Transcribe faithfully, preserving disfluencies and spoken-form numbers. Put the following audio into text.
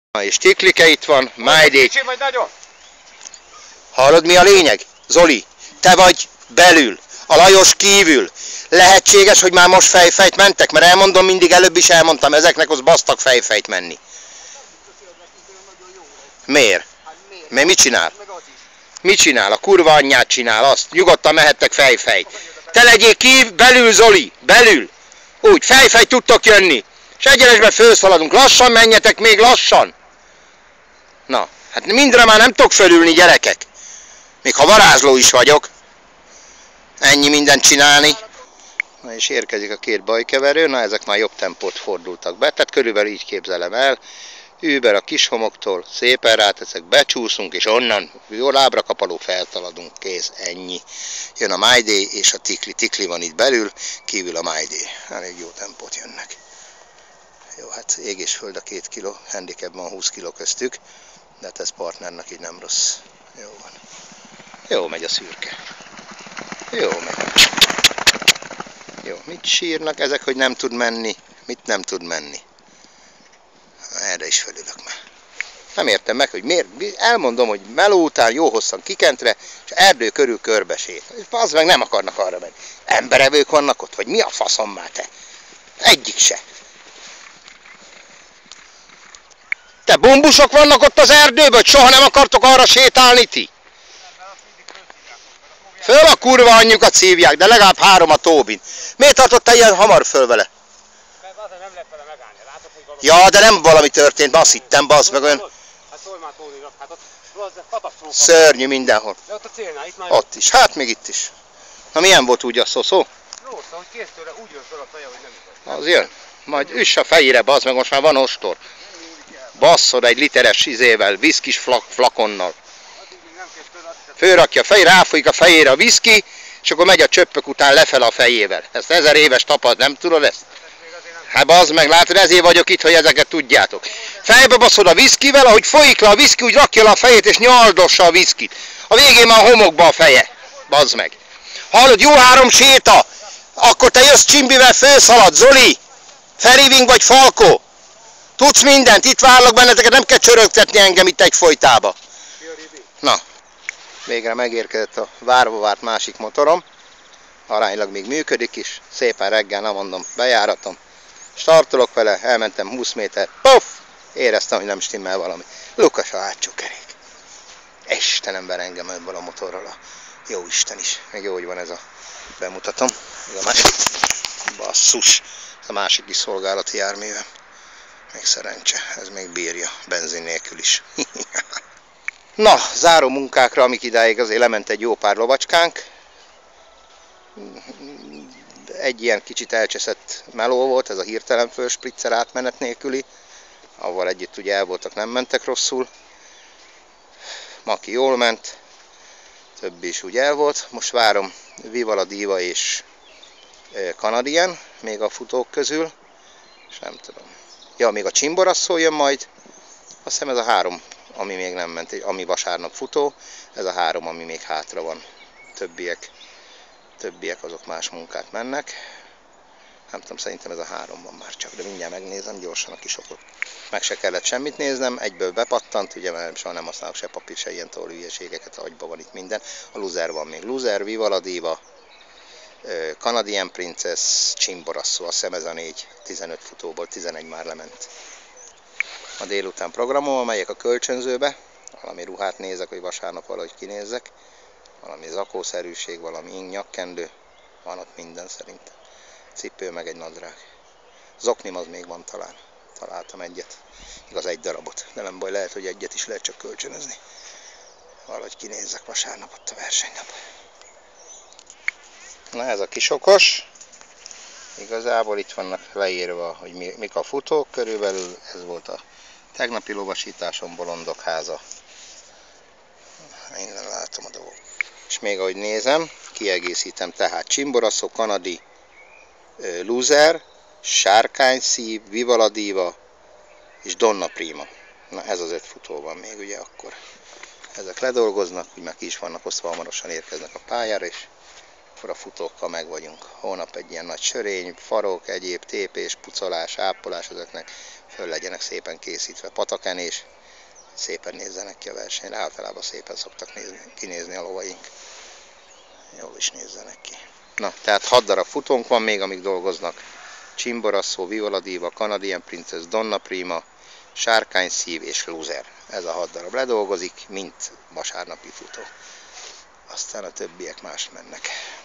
Na és Tiklike itt van, Májdé. Kicsi vagy nagyon? Hallod mi a lényeg? Zoli, te vagy belül, a Lajos kívül. Lehetséges, hogy már most fejfejt mentek? Mert elmondom, mindig előbb is elmondtam, ezeknek az basztak fejfejt menni. Miért? Mert mit csinál? Mit csinál? A kurva anyját csinál, azt. Nyugodtan mehettek fejfejt. Te legyél kív, belül Zoli, belül. Úgy, fejfejt tudtok jönni. És egyenesben fölszaladunk. Lassan menjetek, még lassan. Na, hát mindre már nem tudok fölülni, gyerekek. Még ha varázsló is vagyok. Ennyi mindent csinálni. Na és érkezik a két bajkeverő, na ezek már jobb tempót fordultak be, tehát körülbelül így képzelem el. Über a kis homoktól, szépen ráteszek, becsúszunk, és onnan jó lábra kapaló feltaladunk, kész, ennyi. Jön a Májdé és a Tikli. Tikli van itt belül, kívül a Májdé. Elég jó tempót jönnek. Jó, hát ég és föld a két kiló, handicap van húsz kiló köztük, de hát ez partnernek így nem rossz. Jó van. Jó megy a szürke. Jó megy. Jó, mit sírnak ezek, hogy nem tud menni? Mit nem tud menni? Erre is felülök már. Nem értem meg, hogy miért. Elmondom, hogy meló után jó hosszan kikentre, és erdő körül körbesét. És az meg nem akarnak arra menni. Emberevők vannak ott, vagy mi a faszom már te? Egyik se. Te bumbusok vannak ott az erdőben, hogy soha nem akartok arra sétálni ti? Föl a kurva anyjukat szívják, de legalább három a Tóbin. Miért tartottál ilyen hamar föl vele? Nem lehet vele megállni, látok, hogy valami... Ja, de nem valami történt, azt hittem, bazd meg olyan... Hát szólj már Tóninak, hát ott az katasztrófa. Szörnyű mindenhol. De ott a célnál, itt már... Ott is, hát még itt is. Na milyen volt úgy a szoszó? Rossz, hogy kész tőle, úgy jön föl a feje, hogy nem igaz. Az jön. Majd üss a fejére, bazd meg, most már van ostor. Basszod egy literes izével, viszkis flak, flakonnal. Fölrakja a fej, ráfolyik a fejére a viszki, és akkor megy a csöppök után lefele a fejével. Ezt ezer éves tapad, nem tudod ezt? Hát bazd meg, látod, ezért vagyok itt, hogy ezeket tudjátok. Fejbe baszod a viszkivel, ahogy folyik le a viszki, úgy rakja le a fejét, és nyaldossa a viszkit. A végén már a homokba a feje. Bazd meg. Hallod, jó három séta, akkor te jössz Csimbivel, főszalad, Zoli, Feriving vagy Falkó. Tudsz mindent, itt várlak benneteket, nem kell csörögtetni engem itt egyfolytába. Na, végre megérkezett a várva várt másik motorom. Aránylag még működik is, szépen reggel, nem mondom, bejáratom. Startolok vele, elmentem húsz méter, puff! Éreztem, hogy nem stimmel valami. Lukas a hátsó kerék. Istenem, ver engem ebből a motorral a jó Isten is. Még jó, hogy van ez a... Bemutatom. Ez a másik... Basszus! Ez a másik is szolgálati járművem. Még szerencse, ez még bírja, benzin nélkül is. Na, záró munkákra, amik idáig azért lement egy jó pár lovacskánk. Egy ilyen kicsit elcseszett meló volt, ez a hirtelen fölspritzer átmenet nélküli. Avval együtt ugye el voltak, nem mentek rosszul. Maki jól ment, többi is úgy el volt. Most várom Viva la Diva és Canadian, még a futók közül, és nem tudom. Ja, még a Csimborasszó jön majd, azt hiszem ez a három, ami még nem ment, ami vasárnap futó, ez a három, ami még hátra van. Többiek, többiek azok más munkát mennek. Nem tudom, szerintem ez a három van már csak, de mindjárt megnézem gyorsan a kisokot. Meg se kellett semmit néznem, egyből bepattant, ugye mert soha nem használok se papír, se ilyen toll hülyeségeket, agyba van itt minden. A Loser van még, Loser, Viva la Diva, Canadian Princess, Csimborasszó, azt hiszem ez a négy, tizenöt futóból tizenegy már lement. A délután programom, megyek a kölcsönzőbe, valami ruhát nézek, hogy vasárnap valahogy kinézzek, valami zakószerűség, valami ing, nyakkendő, van ott minden szerintem. Cipő meg egy nadrág. Zoknim az még van talán, találtam egyet, igaz egy darabot, de nem baj, lehet, hogy egyet is lehet csak kölcsönözni. Valahogy kinézzek vasárnap ott a versenynap. Na ez a kisokos, igazából itt vannak leírva, hogy mi, mik a futók, körülbelül ez volt a tegnapi lovasításom, Bolondok háza. Minden látom a dolgot. És még ahogy nézem, kiegészítem tehát Csimborasszó, Kanadi, Loser, Sárkányszív, Viva la Diva és Donna Prima. Na ez az öt futó van még ugye akkor. Ezek ledolgoznak, úgy már ki is vannak osztva, hamarosan érkeznek a pályára, és akkor a futókkal meg vagyunk. Holnap egy ilyen nagy sörény, farok, egyéb tépés, pucolás, ápolás, ezeknek föl legyenek szépen készítve, patakenés, szépen nézzenek ki a versenyre. Általában szépen szoktak nézni, kinézni a lovaink. Jól is nézzenek ki. Na, tehát hat darab futónk van még, amíg dolgoznak. Csimborasszó, Viola Diva, Canadian Princess, Donna Prima, Sárkány Szív és Loser. Ez a hat darab ledolgozik, mint vasárnapi futó. Aztán a többiek más mennek.